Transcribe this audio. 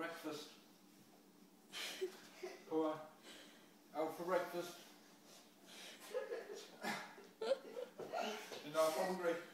breakfast. Come on. Out for breakfast. You're not hungry.